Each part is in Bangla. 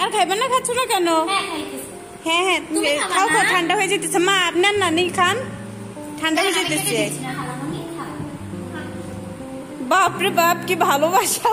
আর খাইবেন না? খাচ্ছ না কেন? হ্যাঁ হ্যাঁ খাও খাও, ঠান্ডা হয়ে যেতেছে। মা আপনার নানি খান, ঠান্ডা হয়ে যেতেছে। বাপরে বাপ, কি ভালোবাসা!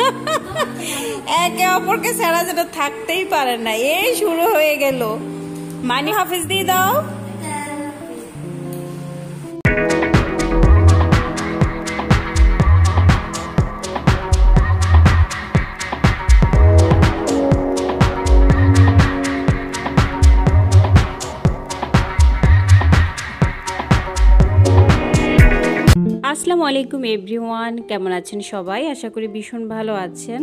একে অপরকে ছাড়া যেন থাকতেই পারে না। এই শুরু হয়ে গেল। মানি হাফিজ দিয়ে দাও। আসসালামু আলাইকুম এভরিওয়ান, কেমন আছেন সবাই? আশা করি ভীষণ ভালো আছেন।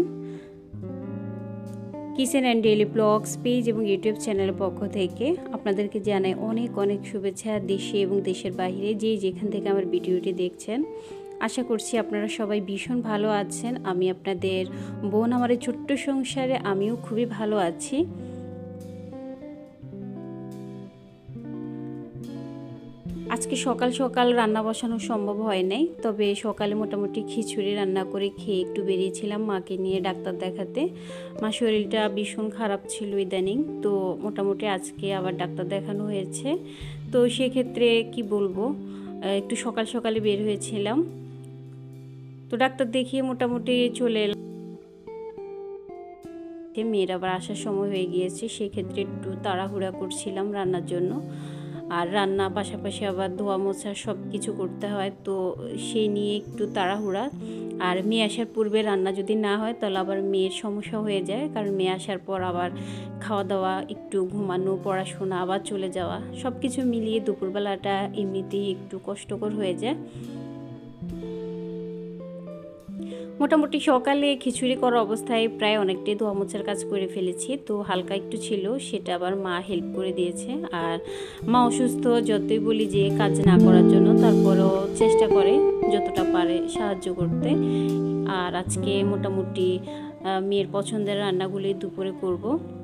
Kitchen and daily blogs page এবং ইউটিউব চ্যানেলের পক্ষ থেকে আপনাদেরকে জানাই অনেক অনেক শুভেচ্ছা, দেশে এবং দেশের বাইরে যে যেখান থেকে আমার ভিডিওটি দেখছেন। আশা করছি আপনারা সবাই ভীষণ ভালো আছেন। আমি আপনাদের বোন, আমার এই ছোট্ট সংসারে আমিও খুবই ভালো আছি। আজকে সকাল সকাল রান্না বসানো সম্ভব হয় নাই, তবে সকালে মোটামুটি খিচুড়ি রান্না করে খেয়ে একটু বেরিয়েছিলাম মাকে নিয়ে ডাক্তার দেখাতে। মা শরীরটা ভীষণ খারাপ ছিল ইদানিং, তো মোটামুটি আজকে আবার ডাক্তার দেখানো হয়েছে। তো সেক্ষেত্রে কি বলবো, একটু সকাল সকালে বের হয়েছিলাম। তো ডাক্তার দেখিয়ে মোটামুটি চলে এলাম। মেয়ের আবার আসার সময় হয়ে গিয়েছে, সেক্ষেত্রে একটু তাড়াহুড়া করছিলাম রান্নার জন্য। আর রান্না পাশাপাশি আবার ধোয়া মোছা সব কিছু করতে হয়, তো সেই নিয়ে একটু তাড়াহুড়া। আর মেয়ে আসার পূর্বে রান্না যদি না হয় তাহলে আবার মেয়ের সমস্যা হয়ে যায়, কারণ মেয়ে আসার পর আবার খাওয়া দাওয়া, একটু ঘুমানো, পড়াশোনা, আবার চলে যাওয়া, সব কিছু মিলিয়ে দুপুরবেলাটা এমনিতেই একটু কষ্টকর হয়ে যায়। মোটামুটি সকালে খিচুড়ি করা অবস্থায় প্রায় অনেকটাই ধোয়া মোছার কাজ করে ফেলেছি, তো হালকা একটু ছিল, সেটা আবার মা হেল্প করে দিয়েছে। আর মা অসুস্থ, যতই বলি যে কাজ না করার জন্য, তারপরেও চেষ্টা করে যতটা পারে সাহায্য করতে। আর আজকে মোটামুটি মেয়ের পছন্দের রান্নাগুলি দুপুরে করব।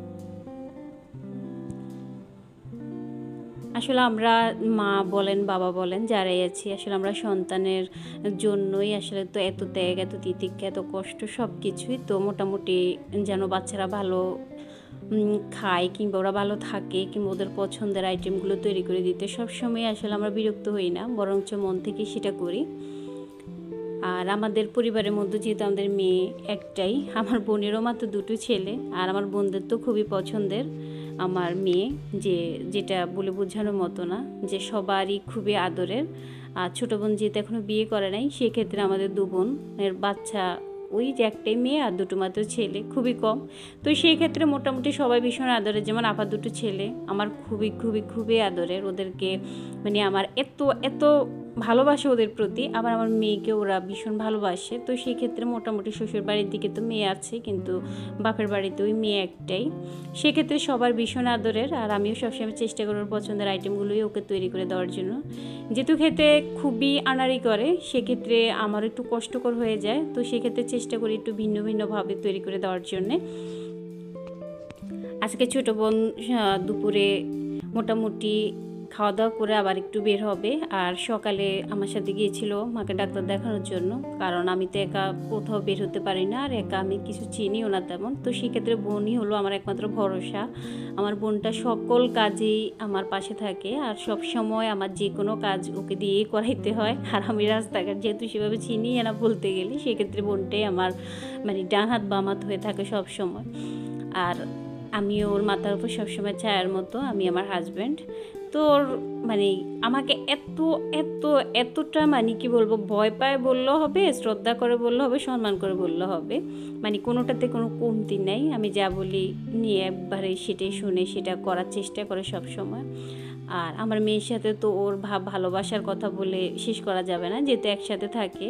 আসলে আমরা মা বলেন, বাবা বলেন, যারাই আছি, আসলে আমরা সন্তানের জন্যই আসলে তো এত ত্যাগ, এত তিতিক্ষা, এত কষ্ট, সব কিছুই। তো মোটামুটি যেন বাচ্চারা ভালো খায়, কিংবা ওরা ভালো থাকে, কিংবা ওদের পছন্দের আইটেমগুলো তৈরি করে দিতে সবসময় আসলে আমরা বিরক্ত হই না, বরঞ্চ মন থেকে সেটা করি। আর আমাদের পরিবারের মধ্যে যেহেতু আমাদের মেয়ে একটাই, আমার বোনেরও মাত্র দুটো ছেলে, আর আমার বোনদের তো খুবই পছন্দের আমার মেয়ে, যেটা বলে বোঝানোর মতো না, যে সবারই খুবই আদরের। আর ছোটো বোন যেহেতু এখনও বিয়ে করে নাই, সেক্ষেত্রে আমাদের দু বোনের বাচ্চা ওই যে একটাই মেয়ে আর দুটো মাত্র ছেলে, খুবই কম। তো সেই ক্ষেত্রে মোটামুটি সবাই ভীষণ আদরের। যেমন আপার দুটো ছেলে আমার খুবই খুবই খুবই আদরের, ওদেরকে মানে আমার এত এত ভালোবাসে ওদের প্রতি। আবার আমার মেয়েকে ওরা ভীষণ ভালোবাসে। তো সেই ক্ষেত্রে মোটামুটি শ্বশুর বাড়ির দিকে তো মেয়ে আছে, কিন্তু বাপের বাড়িতে ওই মেয়ে একটাই, সেক্ষেত্রে সবার ভীষণ আদরের। আর আমিও সবসময় চেষ্টা করি ওর পছন্দের আইটেমগুলোই ওকে তৈরি করে দেওয়ার জন্য। যেহেতু খেতে খুবই আনাড়ি করে, সেক্ষেত্রে আমার একটু কষ্টকর হয়ে যায়, তো সেক্ষেত্রে চেষ্টা করি একটু ভিন্ন ভিন্নভাবে তৈরি করে দেওয়ার জন্যে। আজকে ছোটো বোন দুপুরে মোটামুটি খাওয়া দাওয়া করে আবার একটু বের হবে। আর সকালে আমার সাথে গিয়েছিল মাকে ডাক্তার দেখানোর জন্য, কারণ আমি তো একা কোথাও বের হতে পারি না, আর একা আমি কিছু চিনিও না তেমন। তো সেক্ষেত্রে বোনই হলো আমার একমাত্র ভরসা। আমার বোনটা সকল কাজেই আমার পাশে থাকে, আর সব সময় আমার যে কোনো কাজ ওকে দিয়েই করাইতে হয়। আর আমি রাস্তাঘাট যেহেতু সেভাবে চিনিই না বলতে গেলে, সেক্ষেত্রে বোনটাই আমার মানে ডান হাত বাম হাত হয়ে থাকে সব সময়। আর আমি ওর মাথার উপর সবসময় ছায়ার মতো, আমি আমার হাজব্যান্ড। তো ওর মানে আমাকে এত এত এতটা মানে কি বলবো, ভয় পায় বললেও হবে, শ্রদ্ধা করে বললে হবে, সম্মান করে বললে হবে, মানে কোনোটাতে কোনো কমতি নেই। আমি যা বলি নিয়ে একবারে সেটাই শুনে সেটা করার চেষ্টা করে সব সময়। আর আমার মেয়ের সাথে তো ওর ভালোবাসার কথা বলে শেষ করা যাবে না, যেহেতু একসাথে থাকে।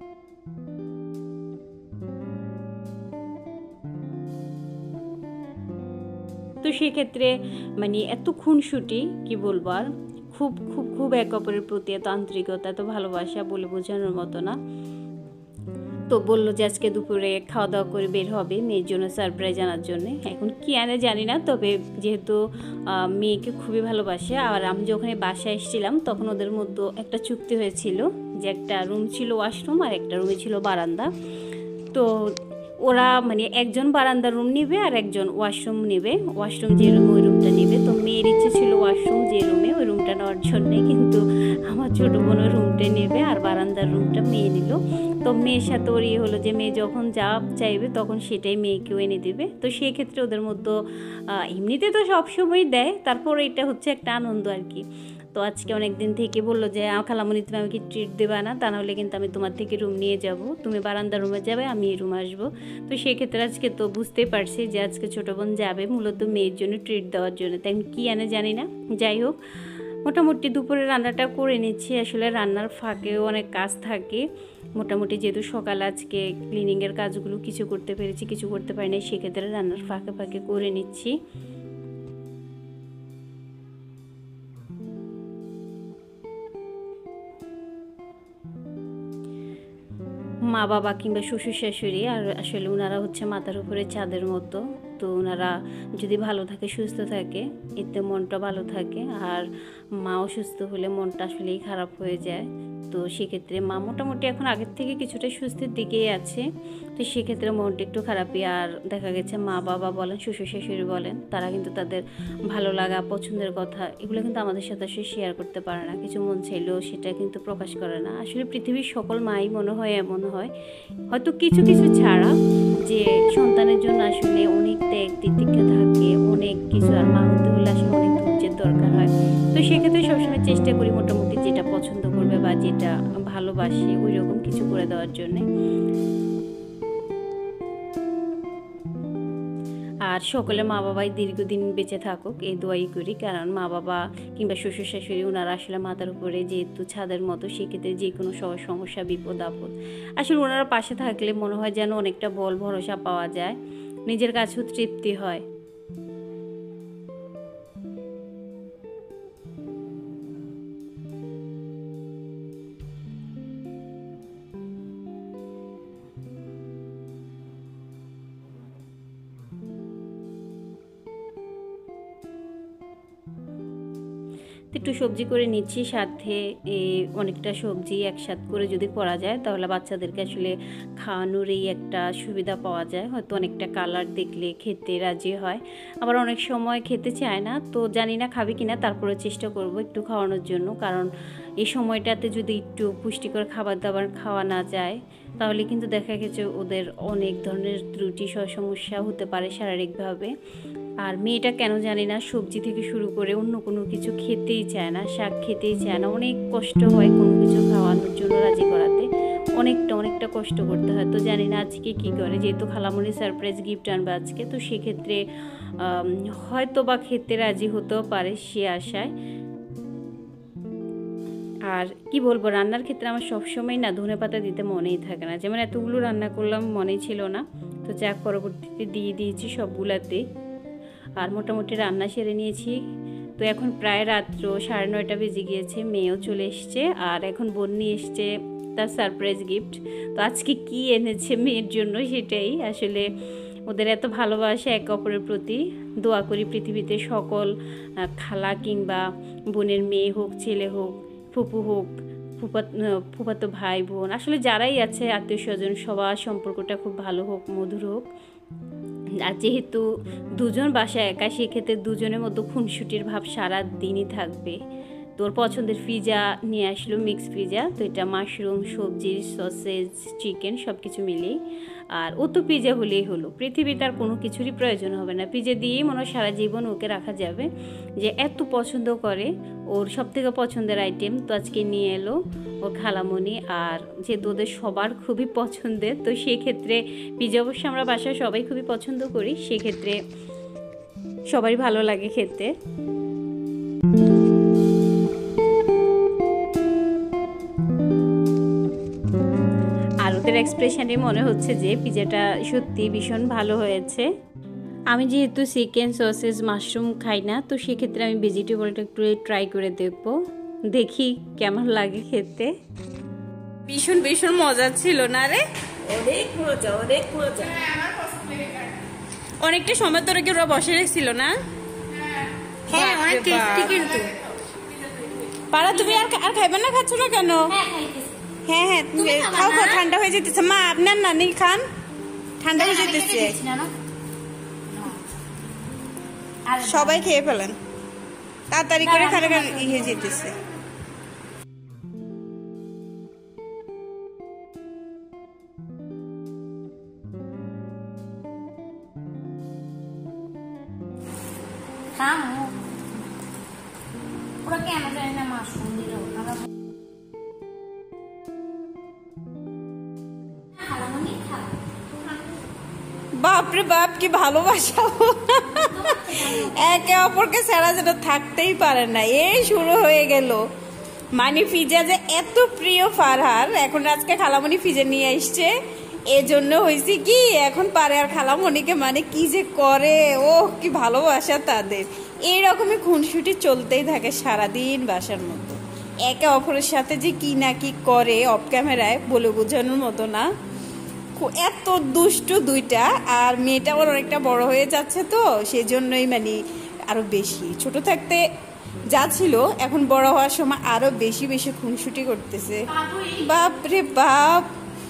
তো সেক্ষেত্রে মানে এত খুনসুটি কি বলবো, আর খুব খুব খুব এক অপরের প্রতি এত আন্তরিকতা, এত ভালোবাসা বলে বোঝানোর মতো না। তো বললো যে আজকে দুপুরে খাওয়া দাওয়া করে বের হবে মেয়ের জন্য সারপ্রাইজ আনার জন্য। এখন কি আনে জানি না, তবে যেহেতু মেয়েকে খুবই ভালোবাসে। আর আমি যখন বাসায় এসেছিলাম তখন ওদের মধ্যে একটা চুক্তি হয়েছিল যে একটা রুম ছিল ওয়াশরুম, আর একটা রুমে ছিল বারান্দা। তো ওরা মানে একজন বারান্দার রুম নেবে আর একজন ওয়াশরুম নেবে, ওয়াশরুম যে রুম ওই রুমটা নেবে। তো মেয়ের ইচ্ছে ছিল ওয়াশরুম যে রুমে ওই রুমটা নেওয়ার জন্যে, কিন্তু আমার ছোটো বোন ওই রুমটাই নেবে আর বারান্দার রুমটা মেয়ে নিল। তো মেয়ের সাথে ওর ইয়ে হলো যে মেয়ে যখন যা চাইবে তখন সেটাই মেয়েকেও এনে দেবে। তো সেই ক্ষেত্রে ওদের মধ্যে এমনিতে তো সবসময় দেয়, তারপর এটা হচ্ছে একটা আনন্দ আর কি। তো আজকে অনেক দিন থেকে বললো যে খালামণি তুমি আমাকে ট্রিট দেবে না, তা নাহলে কিন্তু আমি তোমার থেকে রুম নিয়ে যাব, তুমি বারান্দা রুমে যাবে আমি এই রুমে আসবো। তো সেক্ষেত্রে আজকে তো বুঝতেই পারছি যে আজকে ছোটো বোন যাবে মূলত মেয়ের জন্য ট্রিট দেওয়ার জন্য, তাই কী আনে জানি না। যাই হোক, মোটামুটি দুপুরে রান্নাটা করে নিচ্ছি। আসলে রান্নার ফাঁকেও অনেক কাজ থাকে, মোটামুটি যেহেতু সকালে আজকে ক্লিনিংয়ের কাজগুলো কিছু করতে পেরেছি কিছু করতে পারি না, সেক্ষেত্রে রান্নার ফাঁকে ফাঁকে করে নিচ্ছি। মা বাবা কিংবা শ্বশুর শাশুড়ি আর আসলে ওনারা হচ্ছে মাথার উপরে চাঁদের মতো। তো ওনারা যদি ভালো থাকে সুস্থ থাকে এতে মনটা ভালো থাকে, আর মাও সুস্থ হলে মনটা আসলেই খারাপ হয়ে যায়। তো সেক্ষেত্রে মা মোটামুটি এখন আগের থেকে কিছুটা সুস্থের দিকেই আছে, তো সেক্ষেত্রে মনটা একটু খারাপই। আর দেখা গেছে মা বাবা বলেন শ্বশুর শাশুড়ি বলেন তারা কিন্তু তাদের ভালো লাগা পছন্দের কথা এগুলো কিন্তু আমাদের সাথে আসলে শেয়ার করতে পারে না, কিছু মন চাইলেও সেটা কিন্তু প্রকাশ করে না। আসলে পৃথিবীর সকল মাই মনে হয় এমন হয়, হয়তো কিছু কিছু ছাড়া, যে সন্তানের জন্য আসলে অনেক ত্যাগ তিতিক্ষা থাকে অনেক কিছু, আর মা হতে হলে আসলে অনেক ধৈর্যের দরকার হয়। তো সেক্ষেত্রে সবসময় চেষ্টা করি মোটামুটি যেটা পছন্দ করবে বা যেটা ভালোবাসি ওই রকম কিছু করে দেওয়ার জন্যে। আর সকলে মা বাবাই দীর্ঘদিন বেঁচে থাকুক এই দোয়াই করি, কারণ মা বাবা কিংবা শ্বশুর শাশুড়ি ওনারা আসলে মাথার উপরে যেহেতু ছাদের মতো, সেক্ষেত্রে যে কোনো সমস্যা বিপদ আপদ আসলে ওনারা পাশে থাকলে মনে হয় যেন অনেকটা বল ভরসা পাওয়া যায়, নিজের কাছেও তৃপ্তি হয়। একটু সবজি করে নিচ্ছি, সাথে অনেকটা সবজি একসাথে করে যদি করা যায় তাহলে বাচ্চাদেরকে আসলে খাওয়ানোর এই একটা সুবিধা পাওয়া যায়। হয়তো অনেকটা কালার দেখলে খেতে রাজি হয়, আবার অনেক সময় খেতে চায় না। তো জানি না খাবে কিনা, তারপরে চেষ্টা করব একটু খাওয়ানোর জন্য, কারণ এই সময়টাতে যদি একটু পুষ্টিকর খাবার দাবার খাওয়া না যায় তাহলে কিন্তু দেখা গেছে ওদের অনেক ধরনের ত্রুটি সমস্যা হতে পারে শারীরিকভাবে। আর মেয়েটা কেন জানি না সবজি থেকে শুরু করে অন্য কোনো কিছু খেতেই চায় না, শাক খেতেই চায় না, অনেক কষ্ট হয় কোনো কিছু খাওয়ানোর জন্য রাজি করাতে, অনেকটা কষ্ট করতে হয়। তো জানি না আজকে কী করে, যেহেতু খালামণি সারপ্রাইজ গিফট আনবে আজকে, তো সেক্ষেত্রে হয়তো বা খেতে রাজি হতেও পারে সে আশায়। আর কি বলবো, রান্নার ক্ষেত্রে আমার সবসময় না ধনেপাতা দিতে মনেই থাকে না, যেমন এতগুলো রান্না করলাম মনেই ছিল না, তো যাক পরবর্তীতে দিয়ে দিয়েছি সবগুলাতেই। আর মোটামুটি রান্না সেরে নিয়েছি। তো এখন প্রায় রাত্র 9:30 বেজে গিয়েছে, মেয়েও চলে এসছে আর এখন বোন নিয়ে এসছে তার সারপ্রাইজ গিফট। তো আজকে কি এনেছে মেয়ের জন্য সেটাই, আসলে ওদের এত ভালোবাসা একে অপরের প্রতি। দোয়া করি পৃথিবীতে সকল খালা কিংবা বোনের মেয়ে হোক ছেলে হোক ফুপু হোক ফুফাতো ভাই বোন আসলে যারাই আছে আত্মীয় স্বজন সবার সম্পর্কটা খুব ভালো হোক, মধুর হোক। আর যেহেতু দুজন বাসায় একা, সেক্ষেত্রে দুজনের মধ্যে খুনসুটির ভাব সারা দিনই থাকবে। তোর পছন্দের পিজা নিয়ে আসলো, মিক্স পিজা। তো এটা মাশরুম সবজি সসেজ চিকেন সব কিছু মিলেই, আর ও তো পিজা হলেই হলো, পৃথিবীতে আর কোনো কিছুরই প্রয়োজন হবে না, পিজা দিয়েই মনে হয় সারা জীবন ওকে রাখা যাবে, যে এত পছন্দ করে ওর সবথেকে পছন্দের আইটেম। তো আজকে নিয়ে এলো ওর খালামণি, আর যেহেতু ওদের সবার খুবই পছন্দের, তো সেক্ষেত্রে পিজা অবশ্য আমরা বাসায় সবাই খুবই পছন্দ করি, সেক্ষেত্রে সবারই ভালো লাগে খেতে। আর ওদের এক্সপ্রেশনে মনে হচ্ছে যে পিজাটা সত্যি ভীষণ ভালো হয়েছে। আমি যেহেতু চিকেন সসেজ মাশরুম খাই না, তো সেক্ষেত্রে আমি ভেজিটেবলটা একটু ট্রাই করে দেখব, দেখি কেমন লাগে খেতে। ভীষণ ভীষণ মজা ছিল না রে? অনেক মজা, অনেক মজা। অনেকটা সময় ধরে কি ওরা বসে রেখেছিল না? হ্যাঁ, অনেক টেস্টি কিন্তু। পারা তুমি আর খাইবে না? খাচ্ছ না কেন? হ্যাঁ, হ্যাঁ, খাও, ঠান্ডা হয়ে যেতেছে। মা আপনার নানি খান, ঠান্ডা হয়ে যেতেছে। সবাই খেয়ে ফেলেন, তাড়াতাড়ি করে খারে ইয়ে যেতেছে। ওরা কেন জানি না মাশরুম দিল। বাপরে বাপ, কি ভালোবাসা! একে অপরকে ছাড়া যেন থাকতেই পারে না। এই শুরু হয়ে গেল। মানে পিজা যে এত প্রিয় ফারহার, এখন আজকে খালামণি পিজা নিয়ে আসছে, এজন্য হয়েছে কি এখন পারে আর খালামণিকে মানে কি যে করে, ও কি ভালোবাসা তাদের। এইরকমই খুনসুটি চলতেই থাকে সারাদিন বাসার মতো। একে অপরের সাথে যে কি না কি করে অফ ক্যামেরায় বলে বোঝানোর মতো না। এত দুষ্টু দুইটা, আর মেয়েটা ওর অনেকটা বড় হয়ে যাচ্ছে, তো সেজন্যই মানে আরো বেশি। ছোট থাকতে যা ছিল এখন বড় হওয়ার সময় আরো বেশি বেশি খুনসুটি করতেছে। বাপ রে বাপ।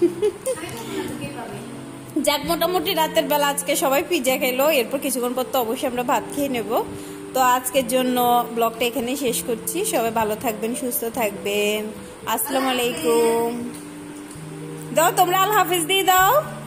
যাক, মোটামুটি রাতের বেলা আজকে সবাই পিজা খেলো, এরপর কিছুক্ষণ পর তো অবশ্যই আমরা ভাত খেয়ে নেব। তো আজকের জন্য ব্লগটা এখানে শেষ করছি। সবাই ভালো থাকবেন, সুস্থ থাকবেন। আসসালামু আলাইকুম। দাও তোমরা আল্লাহ হাফিজ দিয়ে দাও।